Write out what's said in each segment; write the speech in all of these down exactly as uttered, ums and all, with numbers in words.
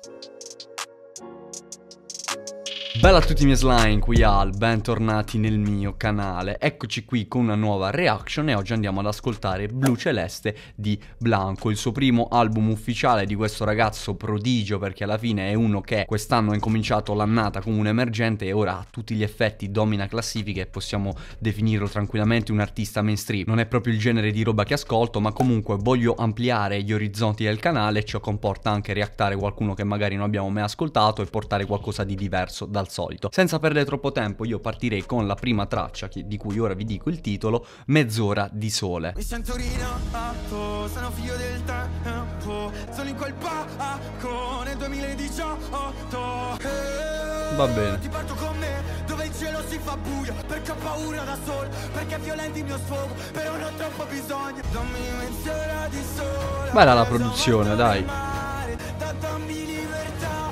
Bella a tutti i miei slime, qui Al, bentornati nel mio canale. Eccoci qui con una nuova reaction e oggi andiamo ad ascoltare Blu Celeste di Blanco, il suo primo album ufficiale di questo ragazzo prodigio, perché alla fine è uno che quest'anno ha incominciato l'annata come un emergente e ora a tutti gli effetti domina classifiche e possiamo definirlo tranquillamente un artista mainstream. Non è proprio il genere di roba che ascolto, ma comunque voglio ampliare gli orizzonti del canale e ciò comporta anche reactare qualcuno che magari non abbiamo mai ascoltato e portare qualcosa di diverso dal solito. Senza perdere troppo tempo io partirei con la prima traccia che, di cui ora vi dico il titolo, Mezz'ora di sole. Mi sento rinato, sono figlio del tempo, sono in quel pacco nel duemiladiciotto. Va bene. Ti porto con me dove il cielo si fa buio, perché ho paura da solo, perché è violento il mio sfogo, però non ho troppo bisogno. Dammi mezz'ora di sole. Bella la produzione, dai. Dammi libertà.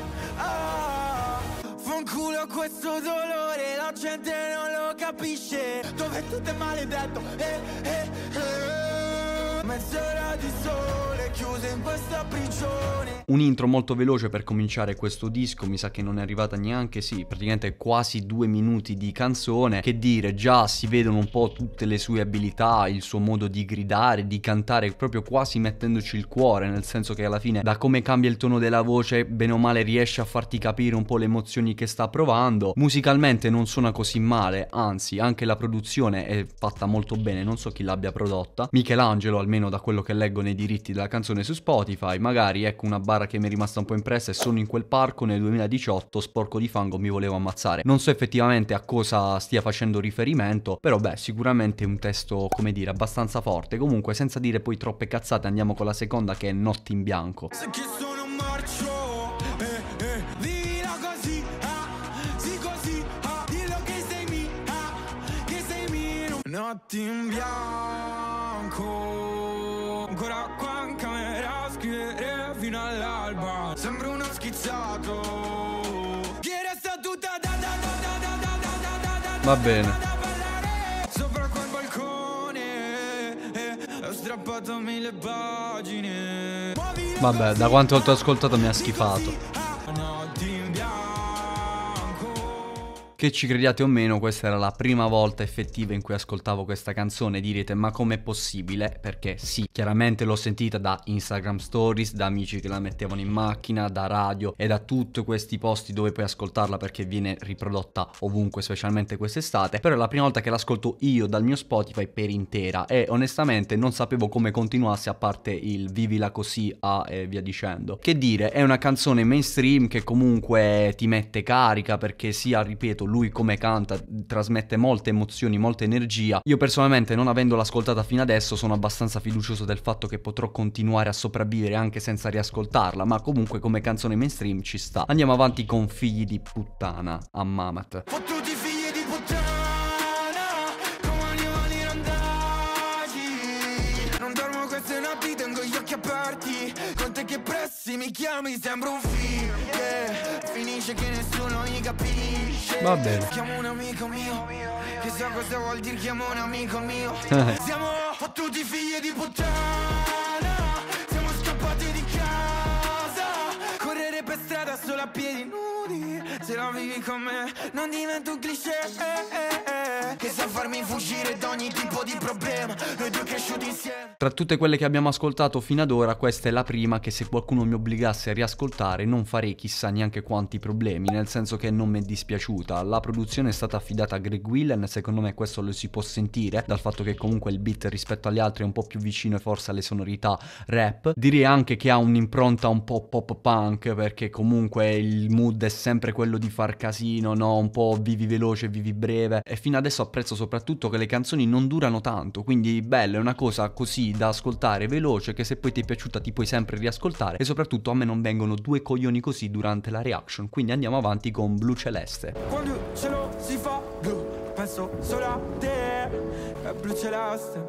Fanculo questo dolore, la gente non lo capisce. Dove tutto è maledetto, eh, eh, eh. Mezz'ora di sole, chiuso in questa prigione. Un intro molto veloce per cominciare questo disco, mi sa che non è arrivata neanche, sì, praticamente quasi due minuti di canzone. Che dire, già si vedono un po' tutte le sue abilità, il suo modo di gridare, di cantare, proprio quasi mettendoci il cuore, nel senso che alla fine da come cambia il tono della voce, bene o male riesce a farti capire un po' le emozioni che sta provando. Musicalmente non suona così male, anzi anche la produzione è fatta molto bene, non so chi l'abbia prodotta, Michelangelo almeno da quello che leggo nei diritti della canzone su Spotify. Magari ecco una barra che mi è rimasta un po' impressa: e sono in quel parco nel duemiladiciotto, sporco di fango mi volevo ammazzare. Non so effettivamente a cosa stia facendo riferimento, però beh, sicuramente è un testo, come dire, abbastanza forte. Comunque, senza dire poi troppe cazzate, andiamo con la seconda, che è Notti in bianco. Se che sono un marcio, eh, eh, vivila così, ah, sì così, ah, dillo che sei mia, che sei mio. Notti in bianco, ancora qua in camera a scrivere fino all'alba. Sembro uno schizzato, che resta tutta da da da da da da da da da. Va bene. Sopra quel balcone, eh, ho strappato mille pagine. Vabbè, da quante volte ho ascoltato mi ha schifato. Che ci crediate o meno, questa era la prima volta effettiva in cui ascoltavo questa canzone. Direte, ma com'è possibile? Perché sì, chiaramente l'ho sentita da Instagram Stories, da amici che la mettevano in macchina, da radio e da tutti questi posti dove puoi ascoltarla, perché viene riprodotta ovunque, specialmente quest'estate. Però è la prima volta che l'ascolto io dal mio Spotify per intera e onestamente non sapevo come continuasse, a parte il vivila così a e via dicendo. Che dire, è una canzone mainstream che comunque ti mette carica, perché sia, ripeto, lui come canta trasmette molte emozioni, molta energia. Io personalmente, non avendola ascoltata fino adesso, sono abbastanza fiducioso del fatto che potrò continuare a sopravvivere anche senza riascoltarla, ma comunque come canzone mainstream ci sta. Andiamo avanti con Figli di puttana, a Mamat. Fottuti figli di puttana, come animali randagi. Non dormo queste notti, tengo gli occhi aperti. Con te che pressi mi chiami, sembra un film, yeah. Finisce che nessuno mi capisce. Va bene. Chiamo un amico mio, che sa cosa vuol dire chiamo un amico mio. Siamo fottuti figli di puttana, siamo scappati di casa. Correre per strada solo a piedi nudi. Se la vivi con me non divento un cliché, eh, eh, che sa farmi fuggire da ogni tipo di problema. Noi due cresciuti insieme. Tra tutte quelle che abbiamo ascoltato fino ad ora, questa è la prima che, se qualcuno mi obbligasse a riascoltare, non farei chissà neanche quanti problemi, nel senso che non mi è dispiaciuta. La produzione è stata affidata a Greg Willen, secondo me questo lo si può sentire dal fatto che comunque il beat rispetto agli altri è un po' più vicino e forse alle sonorità rap. Direi anche che ha un'impronta un po' pop punk, perché comunque il mood è sempre quello di far casino, no? Un po' vivi veloce, vivi breve. E fino adesso apprezzo soprattutto che le canzoni non durano tanto, quindi bello, è una cosa così da ascoltare veloce, che se poi ti è piaciuta ti puoi sempre riascoltare. E soprattutto a me non vengono due coglioni così durante la reaction. Quindi andiamo avanti con Blu Celeste. Quando il cielo si fa blu, penso solo a te. È blu celeste,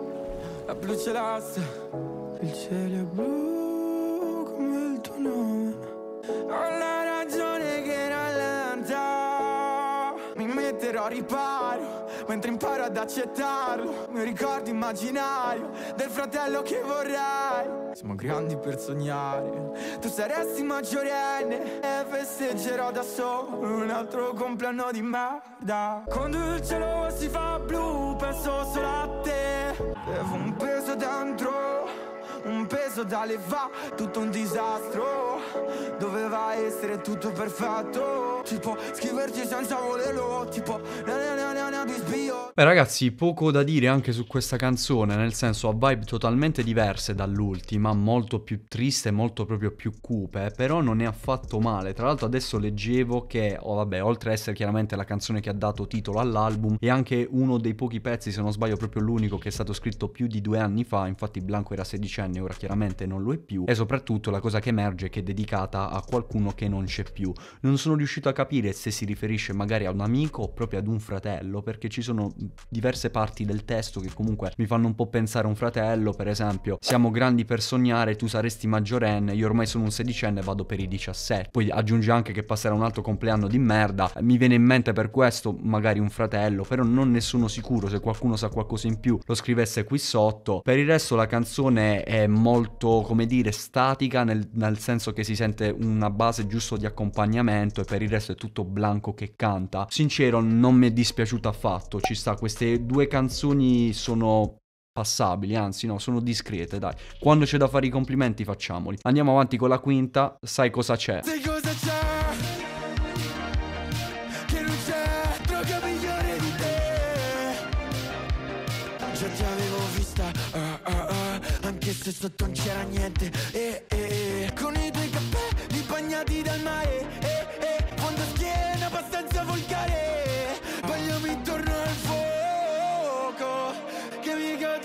è blu celeste. Il cielo è blu come il tuo nome. Ho la ragione che rallenta, mi metterò a riparo mentre imparo ad accettarlo. Mi ricordo immaginario del fratello che vorrei. Siamo grandi per sognare. Tu saresti maggiorenne e festeggerò da solo un altro compleanno di merda. Quando il cielo si fa blu penso solo a te. Avevo un peso dentro, un peso da levare, tutto un disastro. Doveva essere tutto perfetto, tipo scriverci senza volerlo, tipo na na na na na di sbio. Beh ragazzi, poco da dire anche su questa canzone, nel senso ha vibe totalmente diverse dall'ultima, molto più triste, molto proprio più cupe, però non è affatto male. Tra l'altro adesso leggevo che, oh vabbè, oltre a essere chiaramente la canzone che ha dato titolo all'album, è anche uno dei pochi pezzi, se non sbaglio proprio l'unico, che è stato scritto più di due anni fa. Infatti Blanco era sedicenne, ora chiaramente non lo è più, e soprattutto la cosa che emerge è che è dedicata a qualcuno che non c'è più. Non sono riuscito a capire se si riferisce magari a un amico o proprio ad un fratello, perché ci sono diverse parti del testo che comunque mi fanno un po' pensare a un fratello. Per esempio, siamo grandi per sognare, tu saresti maggiorenne, io ormai sono un sedicenne e vado per i diciassette. Poi aggiunge anche che passerà un altro compleanno di merda. Mi viene in mente per questo magari un fratello, però non ne sono sicuro. Se qualcuno sa qualcosa in più lo scrivesse qui sotto. Per il resto la canzone è molto, come dire, statica, nel, nel senso che si sente una base giusto di accompagnamento e per il resto è tutto Blanco che canta. Sincero, non mi è dispiaciuto affatto, ci sta, queste due canzoni sono passabili, anzi no, sono discrete, dai. Quando c'è da fare i complimenti facciamoli. Andiamo avanti con la quinta, Sai cosa c'è? Sai cosa c'è? Che non c'è droga migliore di te. Già ti avevo vista, uh, uh, uh, anche se sotto non c'era niente, eh, eh, eh. Con i tuoi capelli bagnati dal mare, eh, eh. Quando schiena abbastanza volgare, bagliami intorno al fuoco che mi cade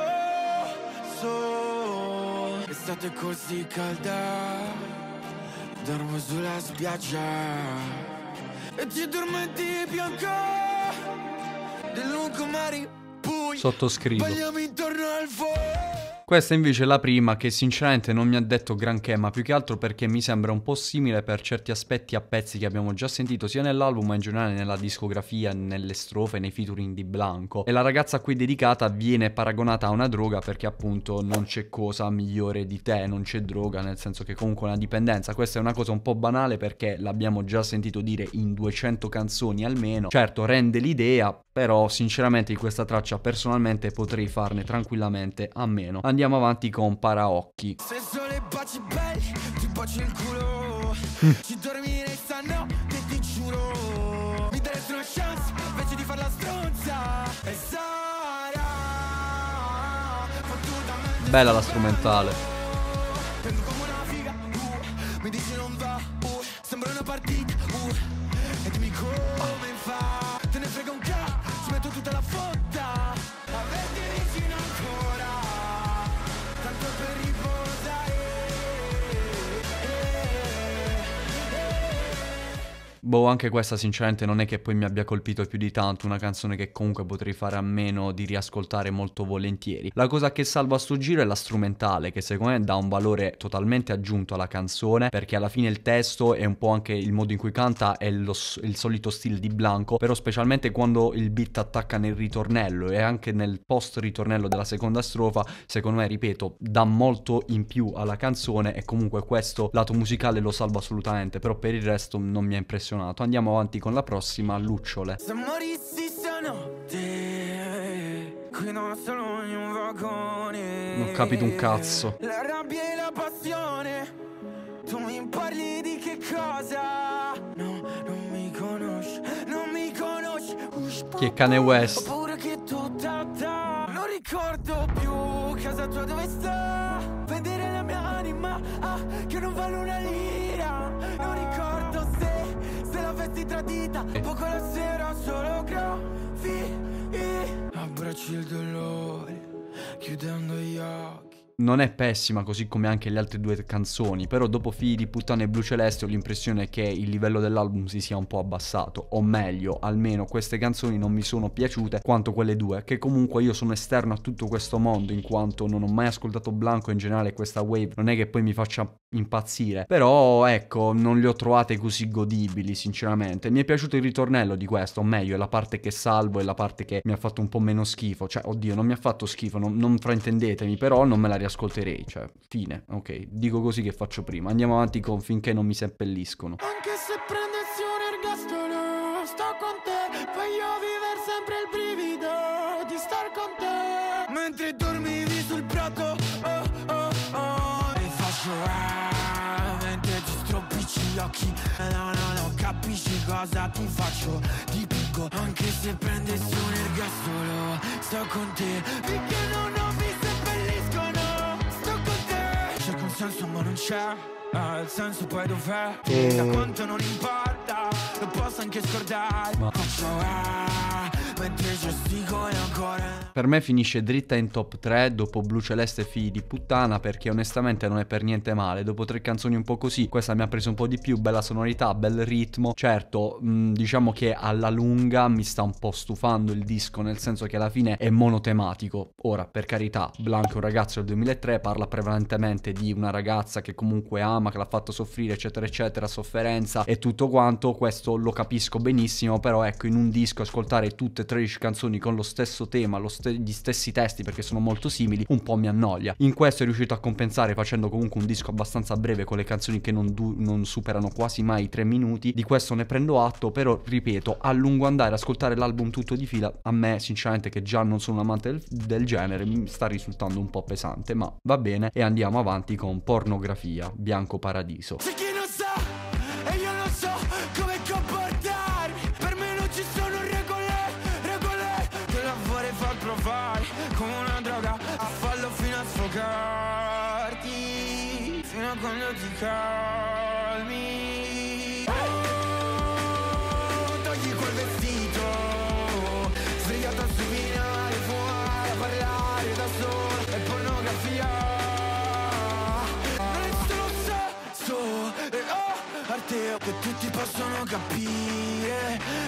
addosso. L'estate è così calda, dormo sulla spiaggia e ti addormenti bianco del lungomare. Sottoscrivo. Bagliami intorno al fuoco. Questa invece è la prima, che sinceramente non mi ha detto granché, ma più che altro perché mi sembra un po' simile per certi aspetti a pezzi che abbiamo già sentito sia nell'album ma in generale nella discografia, nelle strofe, nei featuring di Blanco. E la ragazza a cui è dedicata viene paragonata a una droga perché appunto non c'è cosa migliore di te, non c'è droga, nel senso che comunque è una dipendenza. Questa è una cosa un po' banale perché l'abbiamo già sentito dire in duecento canzoni almeno. Certo, rende l'idea, però sinceramente di questa traccia personalmente potrei farne tranquillamente a meno. Andiamo avanti con Paraocchi. Se solo i baci belli, ti bacio il culo. Ci dormirei stanotte, ti giuro. Mi daresti una chance invece di farla stronza. E sarà fottutamente bella la strumentale. tengo come una figa, uh, mi dici non va, uh, sembra una partita, uh, e dimmi come fa. Te ne frega un cazzo, ci metto tutta la fotta. Averti vicino ancora, tanto per riposare. Boh, anche questa sinceramente non è che poi mi abbia colpito più di tanto, una canzone che comunque potrei fare a meno di riascoltare molto volentieri. La cosa che salva sto giro è la strumentale, che secondo me dà un valore totalmente aggiunto alla canzone, perché alla fine il testo e un po' anche il modo in cui canta è lo, il solito stile di Blanco, però specialmente quando il beat attacca nel ritornello e anche nel post ritornello della seconda strofa, secondo me, ripeto, dà molto in più alla canzone e comunque questo lato musicale lo salva assolutamente, però per il resto non mi ha impressionato. Andiamo avanti con la prossima, Lucciole. Se morissi stanotte, qui non sono in un vagone. Non ho capito un cazzo. La rabbia e la passione, tu mi parli di che cosa? No, non mi conosci, non mi conosci. Ush, Chi è Kanye West? Ho paura che tutta ta. Non ricordo più casa tua dove sta. Vendere la mia anima, ah, che non vale una lira. Non ricordo se se l'avessi tradita, poco la sera solo graffi. Abbracci il dolore, chiudendo gli occhi. non è pessima, così come anche le altre due canzoni, però dopo Figli di puttana e Blu Celeste ho l'impressione che il livello dell'album si sia un po' abbassato, o meglio, almeno queste canzoni non mi sono piaciute quanto quelle due, che comunque io sono esterno a tutto questo mondo in quanto non ho mai ascoltato Blanco, in generale questa wave non è che poi mi faccia impazzire, però ecco, non le ho trovate così godibili sinceramente. Mi è piaciuto il ritornello di questo, o meglio, è la parte che salvo e la parte che mi ha fatto un po' meno schifo, cioè oddio non mi ha fatto schifo, non, non fraintendetemi, però non me la riascolterei, cioè fine, ok, dico così che faccio prima, andiamo avanti con Finché non mi seppelliscono. Anche se prendessi un ergastolo, sto con te, voglio vivere sempre il brivido di star con te. Mentre dormivi sul prato, oh oh oh, e faccio ah, mentre ti stropicci gli occhi, no no no, capisci cosa ti faccio, ti picco. Anche se prendessi un ergastolo, sto con te, finché non, non mi seppelliscono, sto con te. Cerco un senso ma non c'è, ah, il senso poi dov'è? E... da quanto non importa, lo posso anche scordare, ma faccio ah, mentre gestico e ancora. Per me finisce dritta in top tre dopo Blu Celeste e Figli di puttana, perché onestamente non è per niente male. Dopo tre canzoni un po' così, questa mi ha preso un po' di più, bella sonorità, bel ritmo. Certo, mh, diciamo che alla lunga mi sta un po' stufando il disco, nel senso che alla fine è monotematico. Ora, per carità, Blanco è un ragazzo del duemilatré, parla prevalentemente di una ragazza che comunque ama, che l'ha fatto soffrire, eccetera eccetera, sofferenza e tutto quanto. Questo lo capisco benissimo, però ecco, in un disco ascoltare tutte e tredici canzoni con lo stesso tema, lo st- gli stessi testi, perché sono molto simili, un po' mi annoia. In questo è riuscito a compensare facendo comunque un disco abbastanza breve, con le canzoni che non, du- non superano quasi mai i tre minuti. Di questo ne prendo atto, però ripeto, a lungo andare ascoltare l'album tutto di fila, a me sinceramente, che già non sono un amante del, del genere, mi sta risultando un po' pesante, ma va bene. E andiamo avanti con Pornografia, Bianco Paradiso. C'è chi non sa e io non so come comportarmi, per me non ci sono regole, regole, che la vorrei far provare come una droga, a fallo fino a sfogarti, fino a quando ti calmi. Oh, togli quel vestito, sdraiato sul finale, fumare, parlare da solo, è pornografia. Non è solo sesso e oh, arte che tutti possono capire.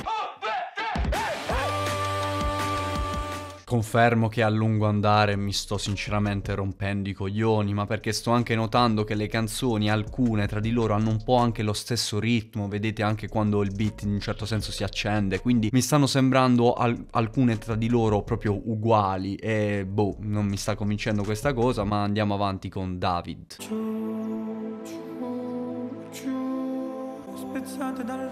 Confermo che a lungo andare mi sto sinceramente rompendo i coglioni, ma perché sto anche notando che le canzoni, alcune tra di loro, hanno un po' anche lo stesso ritmo, vedete anche quando il beat in un certo senso si accende, quindi mi stanno sembrando al- alcune tra di loro proprio uguali e boh, non mi sta convincendo questa cosa, ma andiamo avanti con David. Giù, giù, giù, spezzate dal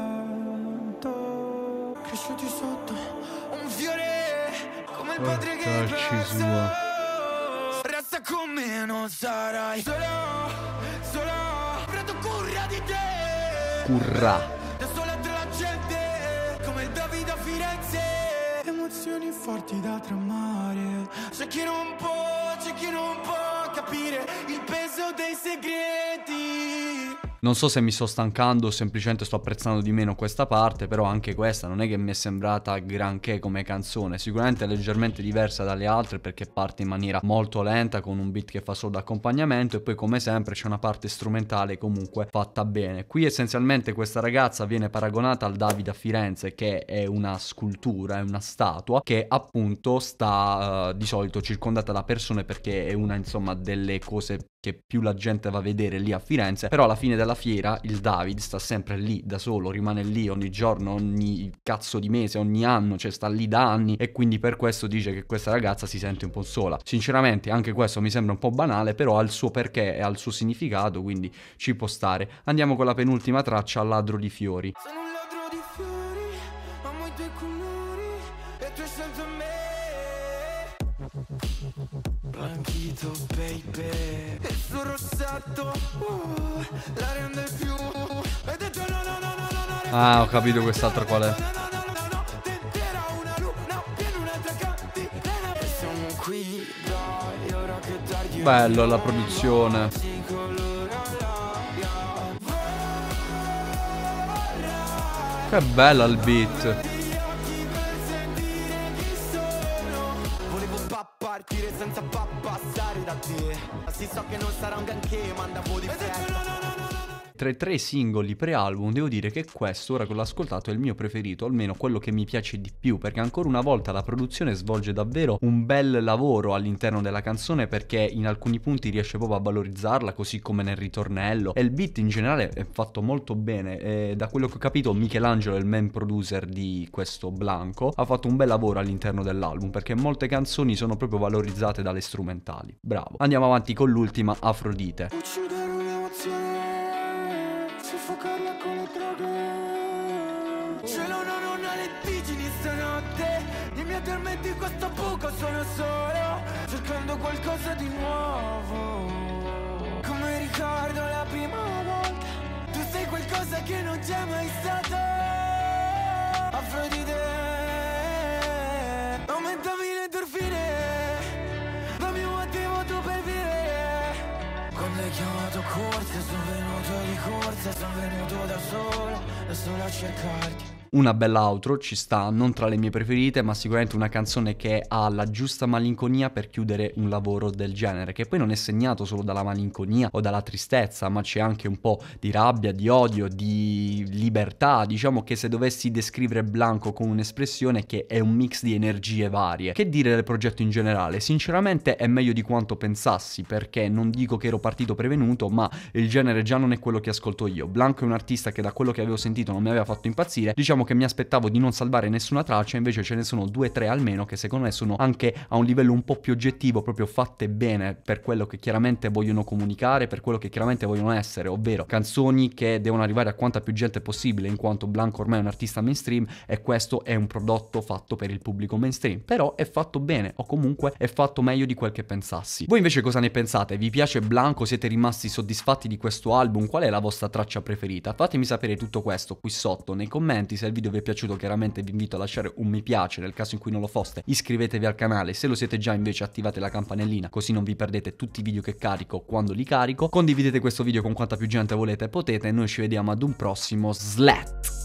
vento, cresciuti sotto un fiore. Come il padre che hai perso, resta con me, non sarai solo, solo, prendo cura di te. Currà. Da sola tra la gente, come il Davide a Firenze. Emozioni forti da tramare, c'è chi non può, c'è chi non può capire il peso dei segreti. Non so se mi sto stancando o semplicemente sto apprezzando di meno questa parte, però anche questa non è che mi è sembrata granché come canzone, sicuramente è leggermente diversa dalle altre perché parte in maniera molto lenta con un beat che fa solo da accompagnamento e poi come sempre c'è una parte strumentale comunque fatta bene. Qui essenzialmente questa ragazza viene paragonata al Davide a Firenze, che è una scultura, è una statua che appunto sta uh, di solito circondata da persone, perché è una insomma delle cose che più la gente va a vedere lì a Firenze. Però alla fine della fiera il David sta sempre lì da solo, rimane lì ogni giorno, ogni cazzo di mese, ogni anno, cioè sta lì da anni, e quindi per questo dice che questa ragazza si sente un po' sola. Sinceramente anche questo mi sembra un po' banale, però ha il suo perché e ha il suo significato, quindi ci può stare. Andiamo con la penultima traccia, Ladro di fiori. Sono un ladro di fiori, amo i tuoi colori e tu hai scelto me. Blanchito baby, il suo rossetto uh, la rende più. Hai detto no no no no no. Ah, ho capito quest'altro qual è. Bello la produzione. Che bella il beat. Volevo partire senza passare da te. Tra i tre singoli pre-album devo dire che questo, ora che l'ho ascoltato, è il mio preferito, almeno quello che mi piace di più, perché ancora una volta la produzione svolge davvero un bel lavoro all'interno della canzone, perché in alcuni punti riesce proprio a valorizzarla, così come nel ritornello, e il beat in generale è fatto molto bene. E da quello che ho capito Michelangelo, il main producer di questo Blanco, ha fatto un bel lavoro all'interno dell'album, perché molte canzoni sono proprio valorizzate dalle strumentali. Bravo. Andiamo avanti con l'ultima, Afrodite. Uccidere un'emozione, soffocarla con le droghe. Cielo no, non ha lentiggini stanotte, nei miei addormenti in questo buco sono solo, cercando qualcosa di nuovo. Come ricordo la prima volta, tu sei qualcosa che non c'è mai stato. Afrodite, aumentami le endorfine, dammi un motivo tu per vivere. Quando hai chiamato corsa, sono venuto di corsa, sono venuto da solo, da solo a cercarti. Una bella outro, ci sta, non tra le mie preferite, ma sicuramente una canzone che ha la giusta malinconia per chiudere un lavoro del genere, che poi non è segnato solo dalla malinconia o dalla tristezza, ma c'è anche un po' di rabbia, di odio, di libertà. Diciamo che se dovessi descrivere Blanco con un'espressione, che è un mix di energie varie. Che dire del progetto in generale? Sinceramente è meglio di quanto pensassi, perché non dico che ero partito prevenuto, ma il genere già non è quello che ascolto io. Blanco è un artista che da quello che avevo sentito non mi aveva fatto impazzire. Diciamo che mi aspettavo di non salvare nessuna traccia, invece ce ne sono due o tre almeno che secondo me sono anche a un livello un po' più oggettivo, proprio fatte bene per quello che chiaramente vogliono comunicare, per quello che chiaramente vogliono essere, ovvero canzoni che devono arrivare a quanta più gente possibile, in quanto Blanco ormai è un artista mainstream e questo è un prodotto fatto per il pubblico mainstream, però è fatto bene, o comunque è fatto meglio di quel che pensassi. Voi invece cosa ne pensate? Vi piace Blanco? Siete rimasti soddisfatti di questo album? Qual è la vostra traccia preferita? Fatemi sapere tutto questo qui sotto nei commenti. Se il video vi è piaciuto chiaramente vi invito a lasciare un mi piace, nel caso in cui non lo foste iscrivetevi al canale, se lo siete già invece attivate la campanellina così non vi perdete tutti i video che carico quando li carico, condividete questo video con quanta più gente volete e potete e noi ci vediamo ad un prossimo Slat.